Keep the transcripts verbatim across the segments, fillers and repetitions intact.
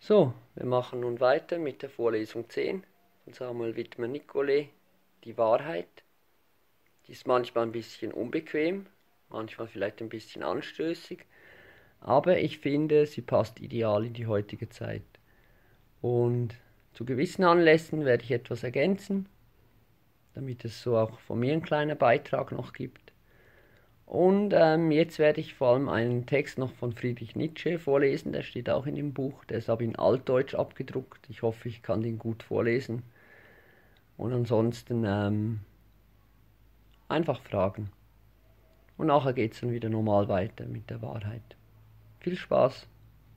So, wir machen nun weiter mit der Vorlesung zehn von Samuel Wittmer-Nicolai, die Wahrheit. Die ist manchmal ein bisschen unbequem, manchmal vielleicht ein bisschen anstößig, aber ich finde, sie passt ideal in die heutige Zeit. Und zu gewissen Anlässen werde ich etwas ergänzen, damit es so auch von mir einen kleinen Beitrag noch gibt. Und ähm, jetzt werde ich vor allem einen Text noch von Friedrich Nietzsche vorlesen, der steht auch in dem Buch, der ist aber in Altdeutsch abgedruckt. Ich hoffe, ich kann den gut vorlesen. Und ansonsten ähm, einfach fragen. Und nachher geht es dann wieder normal weiter mit der Wahrheit. Viel Spaß!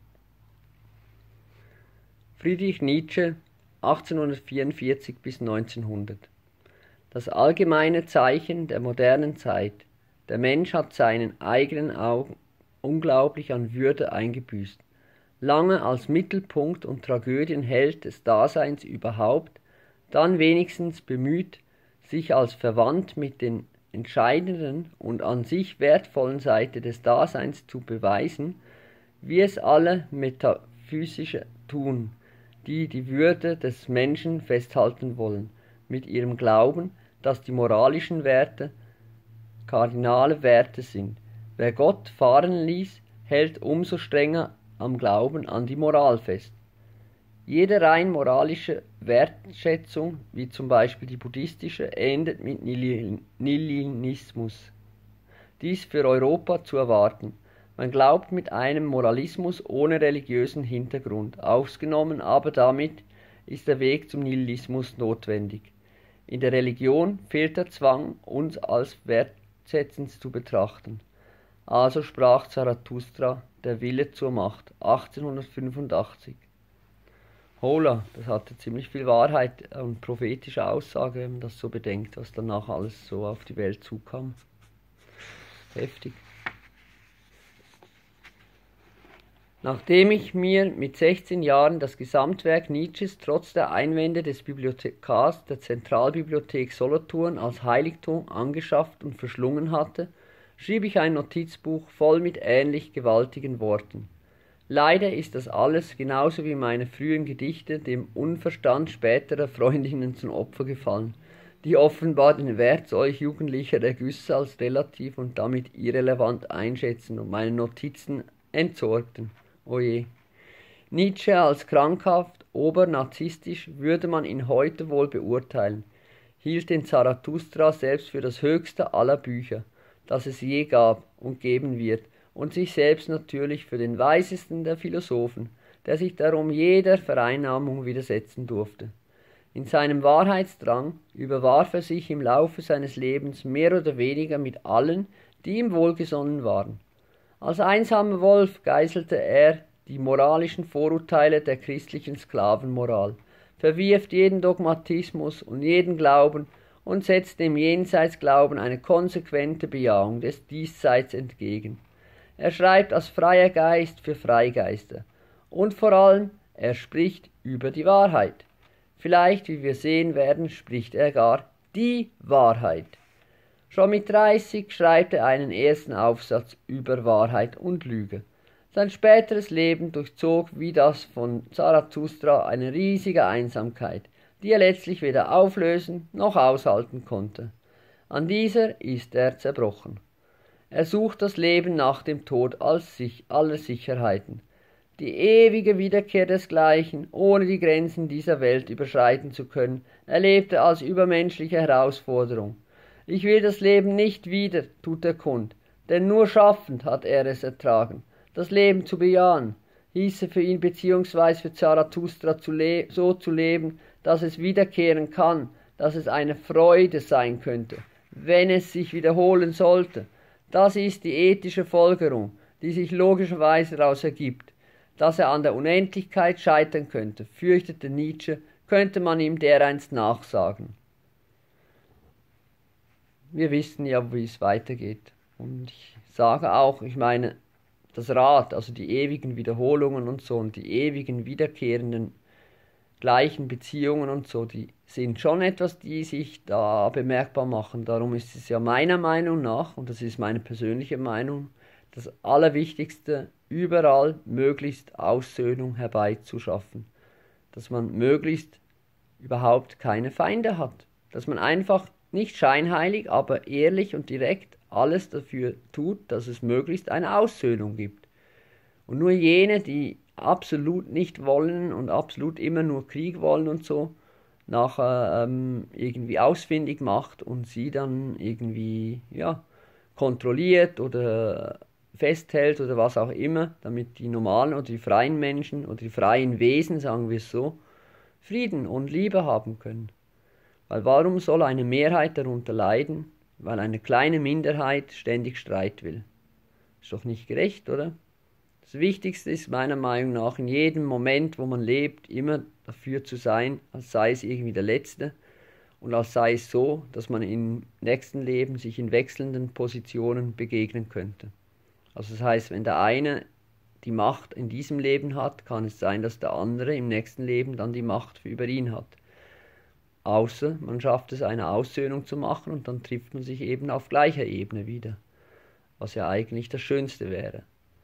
Friedrich Nietzsche, achtzehnhundertvierundvierzig bis neunzehnhundert. Das allgemeine Zeichen der modernen Zeit. Der Mensch hat seinen eigenen Augen unglaublich an Würde eingebüßt. Lange als Mittelpunkt und Tragödienheld des Daseins überhaupt, dann wenigstens bemüht, sich als verwandt mit den entscheidenden und an sich wertvollen Seite des Daseins zu beweisen, wie es alle Metaphysische tun, die die Würde des Menschen festhalten wollen, mit ihrem Glauben, dass die moralischen Werte kardinale Werte sind. Wer Gott fahren ließ, hält umso strenger am Glauben an die Moral fest. Jede rein moralische Wertschätzung, wie zum Beispiel die buddhistische, endet mit Nihilismus. Dies für Europa zu erwarten. Man glaubt mit einem Moralismus ohne religiösen Hintergrund, ausgenommen aber damit ist der Weg zum Nihilismus notwendig. In der Religion fehlt der Zwang, uns als Wert zu betrachten. Also sprach Zarathustra, der Wille zur Macht, achtzehnhundertfünfundachtzig. Hola, das hatte ziemlich viel Wahrheit und prophetische Aussage, wenn man das so bedenkt, was danach alles so auf die Welt zukam. Heftig. Nachdem ich mir mit sechzehn Jahren das Gesamtwerk Nietzsches trotz der Einwände des Bibliothekars der Zentralbibliothek Solothurn als Heiligtum angeschafft und verschlungen hatte, schrieb ich ein Notizbuch voll mit ähnlich gewaltigen Worten. Leider ist das alles, genauso wie meine frühen Gedichte, dem Unverstand späterer Freundinnen zum Opfer gefallen, die offenbar den Wert solch jugendlicher Ergüsse als relativ und damit irrelevant einschätzen und meine Notizen entsorgten. Oje. Nietzsche als krankhaft, obernarzisstisch würde man ihn heute wohl beurteilen, hielt den Zarathustra selbst für das höchste aller Bücher, das es je gab und geben wird, und sich selbst natürlich für den weisesten der Philosophen, der sich darum jeder Vereinnahmung widersetzen durfte. In seinem Wahrheitsdrang überwarf er sich im Laufe seines Lebens mehr oder weniger mit allen, die ihm wohlgesonnen waren. Als einsamer Wolf geißelte er die moralischen Vorurteile der christlichen Sklavenmoral, verwirft jeden Dogmatismus und jeden Glauben und setzt dem Jenseitsglauben eine konsequente Bejahung des Diesseits entgegen. Er schreibt als freier Geist für Freigeister. Und vor allem, er spricht über die Wahrheit. Vielleicht, wie wir sehen werden, spricht er gar die Wahrheit. Schon mit dreißig schreibt er einen ersten Aufsatz über Wahrheit und Lüge. Sein späteres Leben durchzog wie das von Zarathustra eine riesige Einsamkeit, die er letztlich weder auflösen noch aushalten konnte. An dieser ist er zerbrochen. Er sucht das Leben nach dem Tod als sich aller Sicherheiten, die ewige Wiederkehr desgleichen, ohne die Grenzen dieser Welt überschreiten zu können, erlebt er als übermenschliche Herausforderung. Ich will das Leben nicht wieder, tut er kund, denn nur schaffend hat er es ertragen. Das Leben zu bejahen, hieße für ihn bzw. für Zarathustra zu so zu leben, dass es wiederkehren kann, dass es eine Freude sein könnte, wenn es sich wiederholen sollte. Das ist die ethische Folgerung, die sich logischerweise daraus ergibt. Dass er an der Unendlichkeit scheitern könnte, fürchtete Nietzsche, könnte man ihm dereinst nachsagen. Wir wissen ja, wie es weitergeht. Und ich sage auch, ich meine, das Rad, also die ewigen Wiederholungen und so und die ewigen wiederkehrenden gleichen Beziehungen und so, die sind schon etwas, die sich da bemerkbar machen. Darum ist es ja meiner Meinung nach, und das ist meine persönliche Meinung, das Allerwichtigste, überall möglichst Aussöhnung herbeizuschaffen. Dass man möglichst überhaupt keine Feinde hat. Dass man einfach nicht scheinheilig, aber ehrlich und direkt alles dafür tut, dass es möglichst eine Aussöhnung gibt. Und nur jene, die absolut nicht wollen und absolut immer nur Krieg wollen und so, nachher ähm, irgendwie ausfindig macht und sie dann irgendwie ja, kontrolliert oder festhält oder was auch immer, damit die normalen oder die freien Menschen oder die freien Wesen, sagen wir es so, Frieden und Liebe haben können. Weil warum soll eine Mehrheit darunter leiden, weil eine kleine Minderheit ständig Streit will? Ist doch nicht gerecht, oder? Das Wichtigste ist meiner Meinung nach in jedem Moment, wo man lebt, immer dafür zu sein, als sei es irgendwie der Letzte und als sei es so, dass man im nächsten Leben sich in wechselnden Positionen begegnen könnte. Also das heißt, wenn der eine die Macht in diesem Leben hat, kann es sein, dass der andere im nächsten Leben dann die Macht über ihn hat. Außer man schafft es, eine Aussöhnung zu machen und dann trifft man sich eben auf gleicher Ebene wieder, was ja eigentlich das Schönste wäre.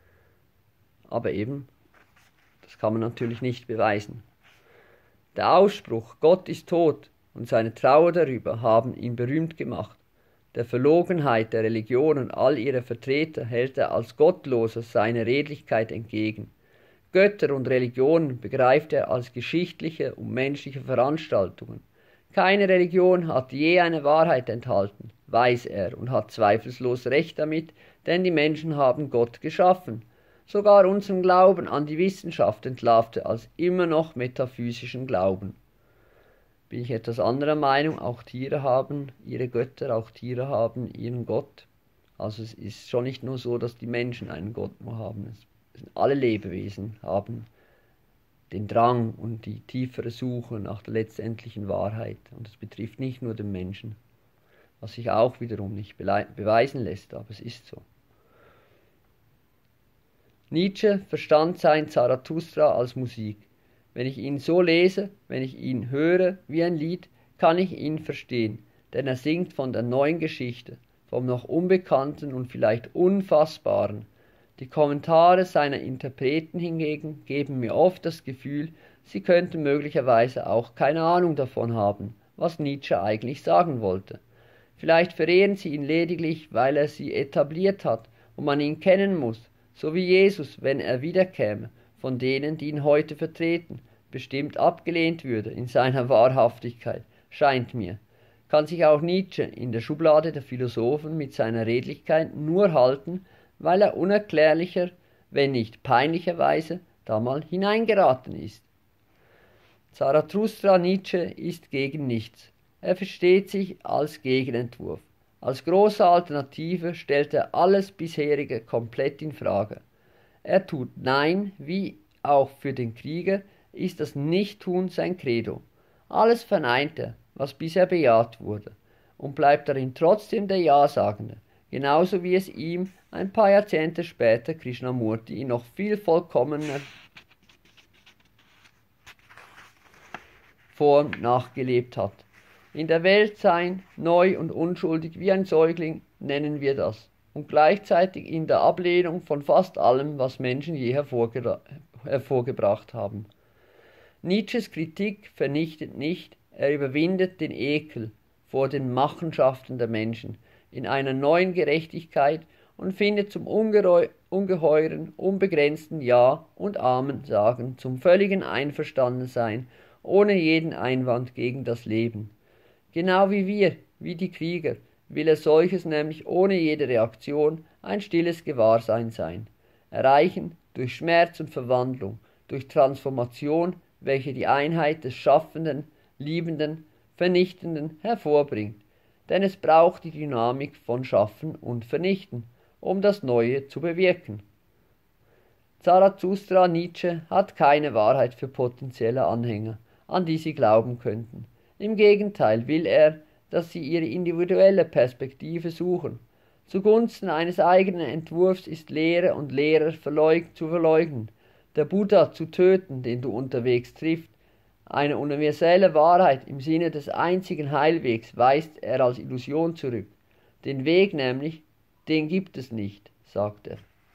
Aber eben, das kann man natürlich nicht beweisen. Der Ausspruch "Gott ist tot" und seine Trauer darüber haben ihn berühmt gemacht. Der Verlogenheit der Religion und all ihrer Vertreter hält er als Gottloser seine Redlichkeit entgegen. Götter und Religionen begreift er als geschichtliche und menschliche Veranstaltungen. Keine Religion hat je eine Wahrheit enthalten, weiß er, und hat zweifellos recht damit, denn die Menschen haben Gott geschaffen. Sogar unseren Glauben an die Wissenschaft entlarvt er als immer noch metaphysischen Glauben. Bin ich etwas anderer Meinung, auch Tiere haben ihre Götter, auch Tiere haben ihren Gott. Also es ist schon nicht nur so, dass die Menschen einen Gott nur haben. Es sind alle Lebewesen haben den Drang und die tiefere Suche nach der letztendlichen Wahrheit. Und es betrifft nicht nur den Menschen, was sich auch wiederum nicht beweisen lässt, aber es ist so. Nietzsche verstand sein Zarathustra als Musik. Wenn ich ihn so lese, wenn ich ihn höre wie ein Lied, kann ich ihn verstehen, denn er singt von der neuen Geschichte, vom noch Unbekannten und vielleicht Unfassbaren. Die Kommentare seiner Interpreten hingegen geben mir oft das Gefühl, sie könnten möglicherweise auch keine Ahnung davon haben, was Nietzsche eigentlich sagen wollte. Vielleicht verehren sie ihn lediglich, weil er sie etabliert hat und man ihn kennen muss, so wie Jesus, wenn er wiederkäme, von denen, die ihn heute vertreten, bestimmt abgelehnt würde in seiner Wahrhaftigkeit, scheint mir. Kann sich auch Nietzsche in der Schublade der Philosophen mit seiner Redlichkeit nur halten, weil er unerklärlicher, wenn nicht peinlicherweise, da mal hineingeraten ist. Zarathustra Nietzsche ist gegen nichts. Er versteht sich als Gegenentwurf. Als große Alternative stellt er alles bisherige komplett in Frage. Er tut Nein, wie auch für den Krieger ist das Nichttun sein Credo. Alles verneint er, was bisher bejaht wurde, und bleibt darin trotzdem der Ja-Sagende, genauso wie es ihm ein paar Jahrzehnte später Krishnamurti in noch viel vollkommener Form nachgelebt hat. In der Welt sein, neu und unschuldig wie ein Säugling, nennen wir das, und gleichzeitig in der Ablehnung von fast allem, was Menschen je hervorgebracht haben. Nietzsches Kritik vernichtet nicht, er überwindet den Ekel vor den Machenschaften der Menschen in einer neuen Gerechtigkeit und findet zum ungeheuren, unbegrenzten Ja und Amen sagen, zum völligen Einverstandensein, ohne jeden Einwand gegen das Leben. Genau wie wir, wie die Krieger, will er solches nämlich ohne jede Reaktion ein stilles Gewahrsein sein, erreichen durch Schmerz und Verwandlung, durch Transformation, welche die Einheit des Schaffenden, Liebenden, Vernichtenden hervorbringt, denn es braucht die Dynamik von Schaffen und Vernichten, um das Neue zu bewirken. Zarathustra Nietzsche hat keine Wahrheit für potenzielle Anhänger, an die sie glauben könnten. Im Gegenteil will er, dass sie ihre individuelle Perspektive suchen. Zugunsten eines eigenen Entwurfs ist Lehre und Lehrer verleug zu verleugnen, der Buddha zu töten, den du unterwegs triffst. Eine universelle Wahrheit im Sinne des einzigen Heilwegs weist er als Illusion zurück. Den Weg nämlich, den gibt es nicht, sagt er.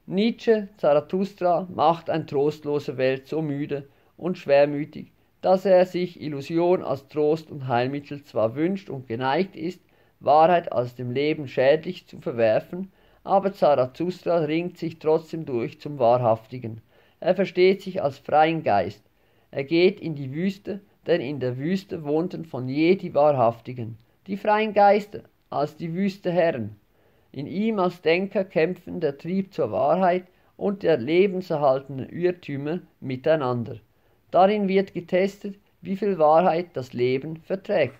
Nietzsche, Zarathustra, macht eine trostlose Welt so müde und schwermütig, dass er sich Illusion als Trost und Heilmittel zwar wünscht und geneigt ist, Wahrheit als dem Leben schädlich zu verwerfen, aber Zarathustra ringt sich trotzdem durch zum Wahrhaftigen. Er versteht sich als freien Geist. Er geht in die Wüste, denn in der Wüste wohnten von je die Wahrhaftigen, die freien Geister, als die Wüsteherren. In ihm als Denker kämpfen der Trieb zur Wahrheit und der lebenserhaltende Irrtümer miteinander. Darin wird getestet, wie viel Wahrheit das Leben verträgt.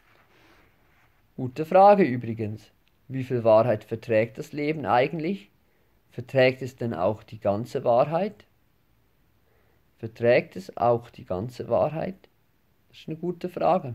Gute Frage übrigens. Wie viel Wahrheit verträgt das Leben eigentlich? Verträgt es denn auch die ganze Wahrheit? Verträgt es auch die ganze Wahrheit? Das ist eine gute Frage.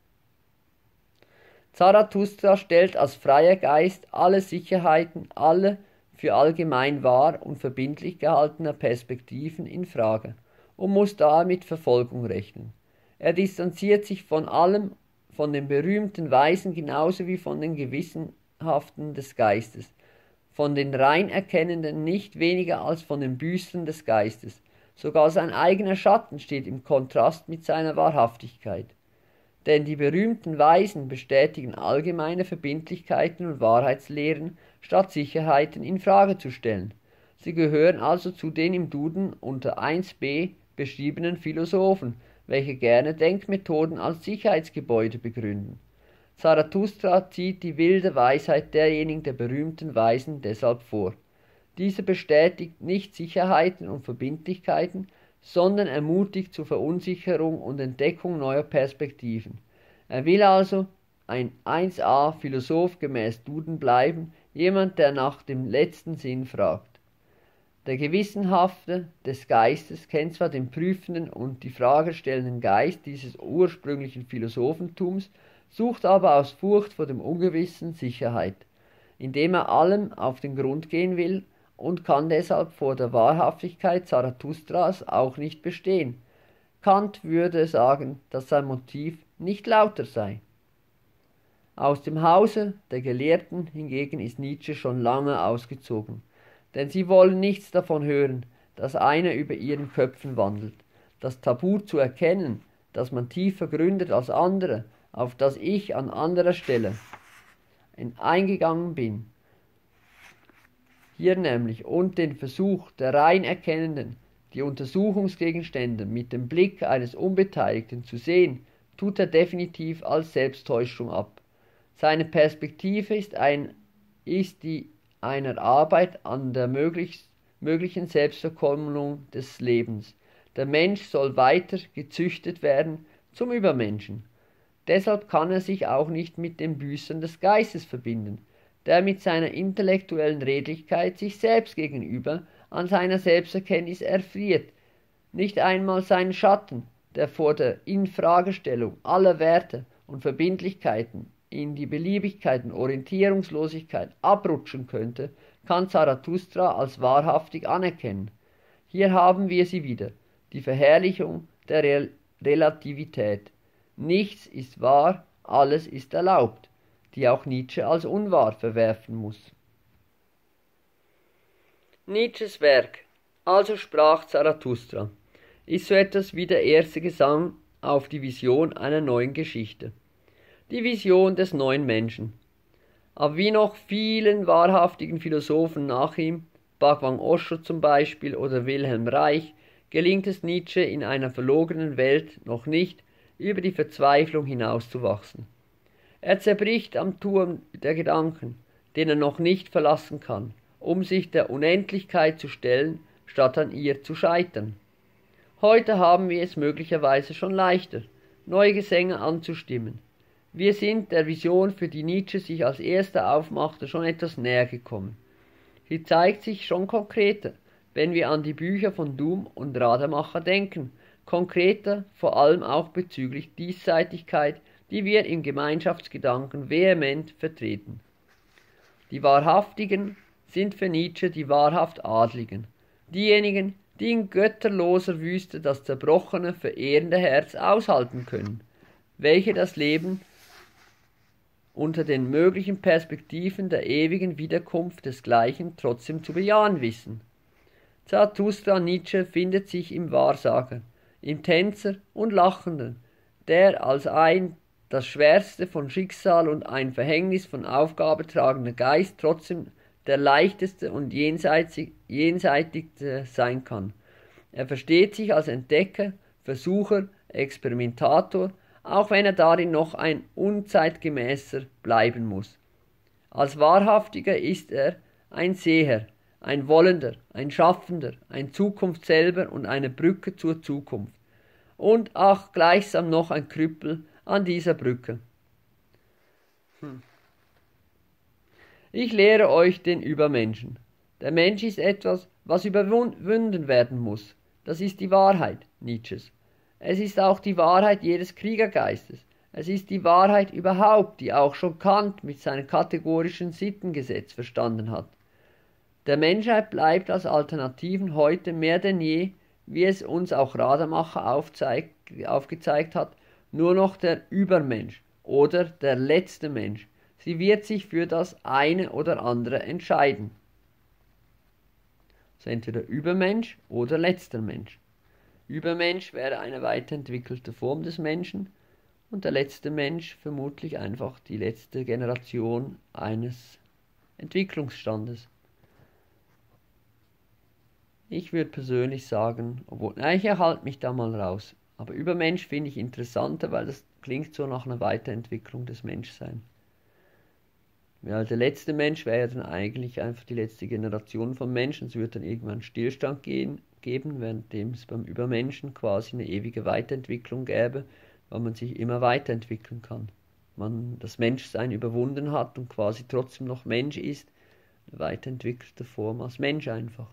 Zarathustra stellt als freier Geist alle Sicherheiten, alle für allgemein wahr und verbindlich gehaltene Perspektiven in Frage und muss daher mit Verfolgung rechnen. Er distanziert sich von allem, von den berühmten Weisen genauso wie von den Gewissenhaften des Geistes, von den rein Erkennenden nicht weniger als von den Büßern des Geistes. Sogar sein eigener Schatten steht im Kontrast mit seiner Wahrhaftigkeit. Denn die berühmten Weisen bestätigen allgemeine Verbindlichkeiten und Wahrheitslehren, statt Sicherheiten in Frage zu stellen. Sie gehören also zu den im Duden unter eins b beschriebenen Philosophen, welche gerne Denkmethoden als Sicherheitsgebäude begründen. Zarathustra zieht die wilde Weisheit derjenigen der berühmten Weisen deshalb vor. Diese bestätigt nicht Sicherheiten und Verbindlichkeiten, sondern ermutigt zur Verunsicherung und Entdeckung neuer Perspektiven. Er will also ein eins a Philosoph gemäß Duden bleiben, jemand, der nach dem letzten Sinn fragt. Der Gewissenhafte des Geistes kennt zwar den prüfenden und die fragestellenden Geist dieses ursprünglichen Philosophentums, sucht aber aus Furcht vor dem Ungewissen Sicherheit, indem er allem auf den Grund gehen will, und kann deshalb vor der Wahrhaftigkeit Zarathustras auch nicht bestehen. Kant würde sagen, dass sein Motiv nicht lauter sei. Aus dem Hause der Gelehrten hingegen ist Nietzsche schon lange ausgezogen, denn sie wollen nichts davon hören, dass einer über ihren Köpfen wandelt. Das Tabu zu erkennen, dass man tiefer gründet als andere, auf das ich an anderer Stelle eingegangen bin, hier nämlich, und den Versuch der rein Erkennenden, die Untersuchungsgegenstände mit dem Blick eines Unbeteiligten zu sehen, tut er definitiv als Selbsttäuschung ab. Seine Perspektive ist, ein, ist die einer Arbeit an der möglich, möglichen Selbstverkommlung des Lebens. Der Mensch soll weiter gezüchtet werden zum Übermenschen. Deshalb kann er sich auch nicht mit den Büßern des Geistes verbinden, der mit seiner intellektuellen Redlichkeit sich selbst gegenüber an seiner Selbsterkenntnis erfriert, nicht einmal seinen Schatten, der vor der Infragestellung aller Werte und Verbindlichkeiten in die Beliebigkeit und Orientierungslosigkeit abrutschen könnte, kann Zarathustra als wahrhaftig anerkennen. Hier haben wir sie wieder, die Verherrlichung der Re- Relativität. Nichts ist wahr, alles ist erlaubt, die auch Nietzsche als unwahr verwerfen muss. Nietzsches Werk, also sprach Zarathustra, ist so etwas wie der erste Gesang auf die Vision einer neuen Geschichte. Die Vision des neuen Menschen. Aber wie noch vielen wahrhaftigen Philosophen nach ihm, Bhagwan Osho zum Beispiel oder Wilhelm Reich, gelingt es Nietzsche in einer verlogenen Welt noch nicht, über die Verzweiflung hinauszuwachsen. Er zerbricht am Turm der Gedanken, den er noch nicht verlassen kann, um sich der Unendlichkeit zu stellen, statt an ihr zu scheitern. Heute haben wir es möglicherweise schon leichter, neue Gesänge anzustimmen. Wir sind der Vision, für die Nietzsche sich als erster aufmachte, schon etwas näher gekommen. Sie zeigt sich schon konkreter, wenn wir an die Bücher von Doom und Rademacher denken, konkreter vor allem auch bezüglich Diesseitigkeit, die wir im Gemeinschaftsgedanken vehement vertreten. Die Wahrhaftigen sind für Nietzsche die wahrhaft Adligen, diejenigen, die in götterloser Wüste das zerbrochene, verehrende Herz aushalten können, welche das Leben unter den möglichen Perspektiven der ewigen Wiederkunft desgleichen trotzdem zu bejahen wissen. Zarathustra Nietzsche findet sich im Wahrsager, im Tänzer und Lachenden, der als ein das Schwerste von Schicksal und ein Verhängnis von Aufgabe tragender Geist trotzdem der leichteste und jenseitigste sein kann. Er versteht sich als Entdecker, Versucher, Experimentator, auch wenn er darin noch ein unzeitgemäßer bleiben muss. Als Wahrhaftiger ist er ein Seher, ein Wollender, ein Schaffender, ein Zukunft selber und eine Brücke zur Zukunft. Und ach, gleichsam noch ein Krüppel an dieser Brücke. Hm. Ich lehre euch den Übermenschen. Der Mensch ist etwas, was überwunden werden muss. Das ist die Wahrheit Nietzsches. Es ist auch die Wahrheit jedes Kriegergeistes. Es ist die Wahrheit überhaupt, die auch schon Kant mit seinem kategorischen Sittengesetz verstanden hat. Der Menschheit bleibt als Alternativen heute mehr denn je, wie es uns auch Rademacher aufzeigt, aufgezeigt hat, nur noch der Übermensch oder der letzte Mensch. Sie wird sich für das eine oder andere entscheiden. Also entweder Übermensch oder letzter Mensch. Übermensch wäre eine weiterentwickelte Form des Menschen und der letzte Mensch vermutlich einfach die letzte Generation eines Entwicklungsstandes. Ich würde persönlich sagen, obwohl, nein, ich erhalte mich da mal raus, aber Übermensch finde ich interessanter, weil das klingt so nach einer Weiterentwicklung des Menschseins. Ja, der letzte Mensch wäre ja dann eigentlich einfach die letzte Generation von Menschen. Es wird dann irgendwann Stillstand gehen, geben, währenddem es beim Übermenschen quasi eine ewige Weiterentwicklung gäbe, weil man sich immer weiterentwickeln kann. Man das Menschsein überwunden hat und quasi trotzdem noch Mensch ist, eine weiterentwickelte Form als Mensch einfach.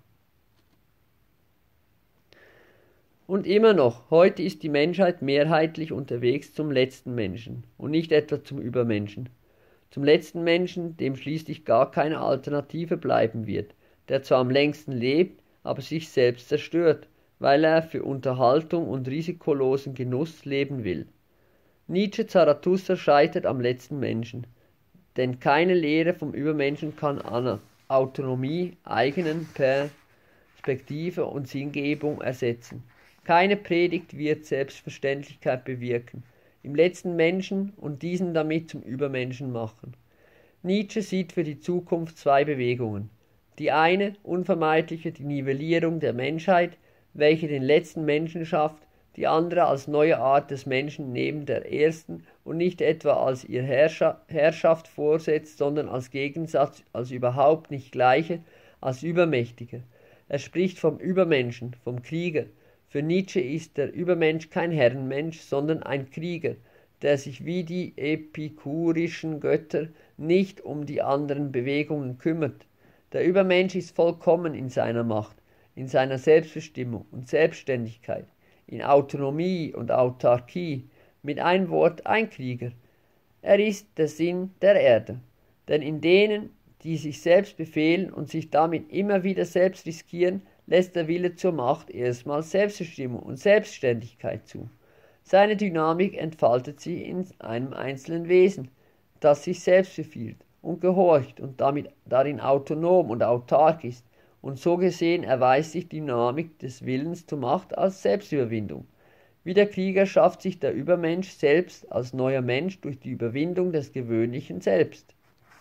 Und immer noch, heute ist die Menschheit mehrheitlich unterwegs zum letzten Menschen und nicht etwa zum Übermenschen. Zum letzten Menschen, dem schließlich gar keine Alternative bleiben wird, der zwar am längsten lebt, aber sich selbst zerstört, weil er für Unterhaltung und risikolosen Genuss leben will. Nietzsche Zarathustra scheitert am letzten Menschen, denn keine Lehre vom Übermenschen kann an Autonomie, eigenen Perspektive und Sinngebung ersetzen. Keine Predigt wird Selbstverständlichkeit bewirken, im letzten Menschen und diesen damit zum Übermenschen machen. Nietzsche sieht für die Zukunft zwei Bewegungen. Die eine, unvermeidliche, die Nivellierung der Menschheit, welche den letzten Menschen schafft, die andere als neue Art des Menschen neben der ersten und nicht etwa als ihr Herrscher, Herrschaft vorsetzt, sondern als Gegensatz, als überhaupt nicht gleiche, als übermächtige. Er spricht vom Übermenschen, vom Krieger. Für Nietzsche ist der Übermensch kein Herrenmensch, sondern ein Krieger, der sich wie die epikurischen Götter nicht um die anderen Bewegungen kümmert. Der Übermensch ist vollkommen in seiner Macht, in seiner Selbstbestimmung und Selbstständigkeit, in Autonomie und Autarkie, mit einem Wort ein Krieger. Er ist der Sinn der Erde, denn in denen, die sich selbst befehlen und sich damit immer wieder selbst riskieren, lässt der Wille zur Macht erstmals Selbstbestimmung und Selbstständigkeit zu. Seine Dynamik entfaltet sich in einem einzelnen Wesen, das sich selbst befiehlt und gehorcht und damit darin autonom und autark ist, und so gesehen erweist sich die Dynamik des Willens zur Macht als Selbstüberwindung. Wie der Krieger schafft sich der Übermensch selbst als neuer Mensch durch die Überwindung des gewöhnlichen Selbst.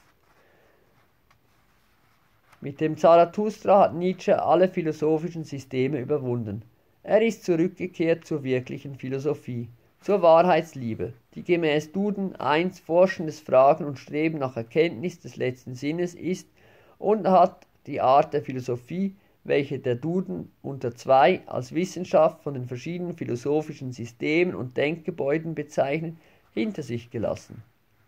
Mit dem Zarathustra hat Nietzsche alle philosophischen Systeme überwunden. Er ist zurückgekehrt zur wirklichen Philosophie, zur Wahrheitsliebe, die gemäß Duden eins forschendes Fragen und Streben nach Erkenntnis des letzten Sinnes ist, und hat die Art der Philosophie, welche der Duden unter zwei als Wissenschaft von den verschiedenen philosophischen Systemen und Denkgebäuden bezeichnet, hinter sich gelassen.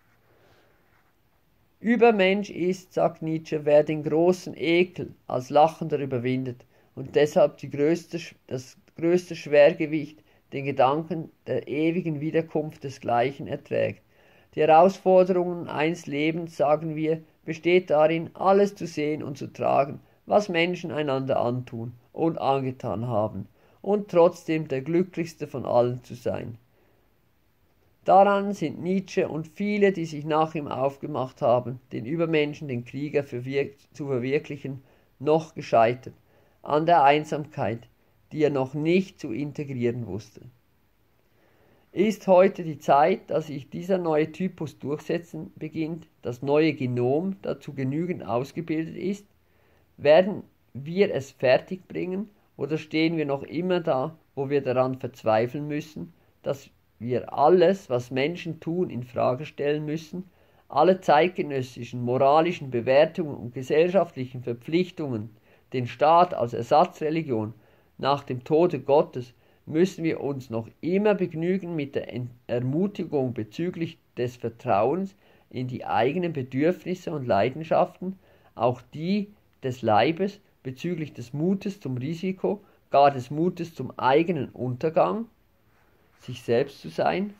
Übermensch ist, sagt Nietzsche, wer den großen Ekel als Lachender überwindet und deshalb die größte, das größte Schwergewicht, den Gedanken der ewigen Wiederkunft desgleichen erträgt. Die Herausforderungen eines Lebens, sagen wir, besteht darin, alles zu sehen und zu tragen, was Menschen einander antun und angetan haben, und trotzdem der glücklichste von allen zu sein. Daran sind Nietzsche und viele, die sich nach ihm aufgemacht haben, den Übermenschen, den Krieger zu verwirklichen, noch gescheitert, an der Einsamkeit, die er noch nicht zu integrieren wusste. Ist heute die Zeit, dass sich dieser neue Typus durchsetzen beginnt, das neue Genom dazu genügend ausgebildet ist? Werden wir es fertigbringen oder stehen wir noch immer da, wo wir daran verzweifeln müssen, dass wir alles, was Menschen tun, in Frage stellen müssen, alle zeitgenössischen moralischen Bewertungen und gesellschaftlichen Verpflichtungen, den Staat als Ersatzreligion nach dem Tode Gottes, müssen wir uns noch immer begnügen mit der Ermutigung bezüglich des Vertrauens in die eigenen Bedürfnisse und Leidenschaften, auch die des Leibes, bezüglich des Mutes zum Risiko, gar des Mutes zum eigenen Untergang, sich selbst zu sein?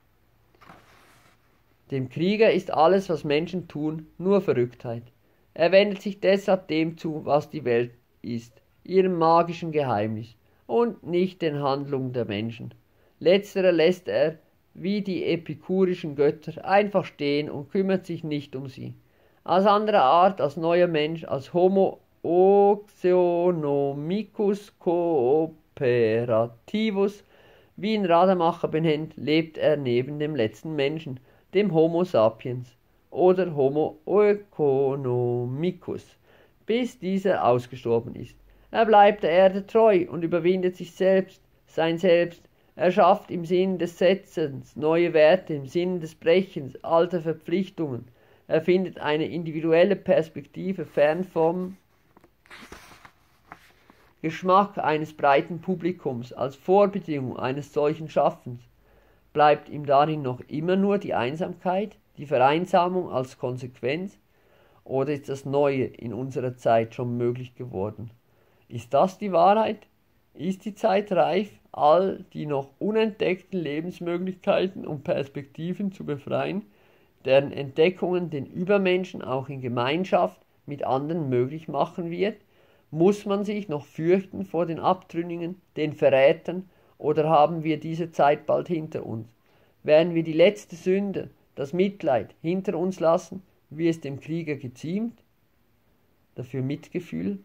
Dem Krieger ist alles, was Menschen tun, nur Verrücktheit. Er wendet sich deshalb dem zu, was die Welt ist, ihrem magischen Geheimnis, und nicht den Handlungen der Menschen. Letztere lässt er, wie die epikurischen Götter, einfach stehen und kümmert sich nicht um sie. Als anderer Art, als neuer Mensch, als Homo oxeonomicus cooperativus, wie ihn Rademacher benennt, lebt er neben dem letzten Menschen, dem Homo sapiens oder Homo economicus, bis dieser ausgestorben ist. Er bleibt der Erde treu und überwindet sich selbst, sein Selbst. Er schafft im Sinn des Setzens neue Werte, im Sinn des Brechens alter Verpflichtungen. Er findet eine individuelle Perspektive fern vom Geschmack eines breiten Publikums als Vorbedingung eines solchen Schaffens. Bleibt ihm darin noch immer nur die Einsamkeit, die Vereinsamung als Konsequenz, oder ist das Neue in unserer Zeit schon möglich geworden? Ist das die Wahrheit? Ist die Zeit reif, all die noch unentdeckten Lebensmöglichkeiten und Perspektiven zu befreien, deren Entdeckungen den Übermenschen auch in Gemeinschaft mit anderen möglich machen wird? Muss man sich noch fürchten vor den Abtrünnigen, den Verrätern, oder haben wir diese Zeit bald hinter uns? Werden wir die letzte Sünde, das Mitleid, hinter uns lassen, wie es dem Krieger geziemt? Dafür Mitgefühl?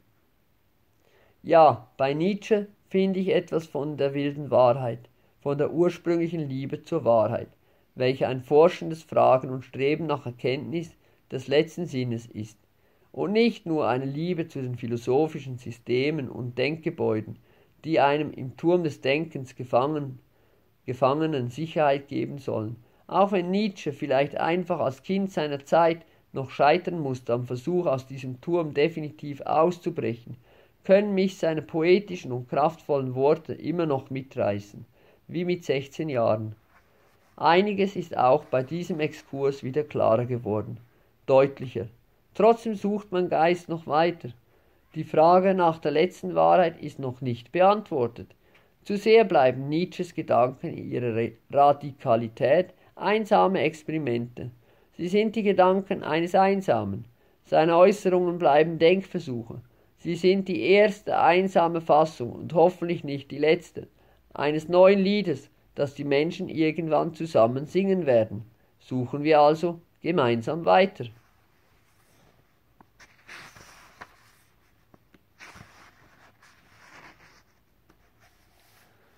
Ja, bei Nietzsche finde ich etwas von der wilden Wahrheit, von der ursprünglichen Liebe zur Wahrheit, welche ein forschendes Fragen und Streben nach Erkenntnis des letzten Sinnes ist, und nicht nur eine Liebe zu den philosophischen Systemen und Denkgebäuden, die einem im Turm des Denkens gefangen, Gefangenen Sicherheit geben sollen, auch wenn Nietzsche vielleicht einfach als Kind seiner Zeit noch scheitern musste am Versuch, aus diesem Turm definitiv auszubrechen, können mich seine poetischen und kraftvollen Worte immer noch mitreißen, wie mit sechzehn Jahren. Einiges ist auch bei diesem Exkurs wieder klarer geworden, deutlicher. Trotzdem sucht mein Geist noch weiter. Die Frage nach der letzten Wahrheit ist noch nicht beantwortet. Zu sehr bleiben Nietzsches Gedanken in ihrer Radikalität einsame Experimente. Sie sind die Gedanken eines Einsamen. Seine Äußerungen bleiben Denkversuche. Sie sind die erste einsame Fassung und hoffentlich nicht die letzte, eines neuen Liedes, das die Menschen irgendwann zusammen singen werden. Suchen wir also gemeinsam weiter.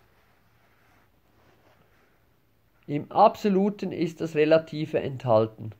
Im Absoluten ist das Relative enthalten.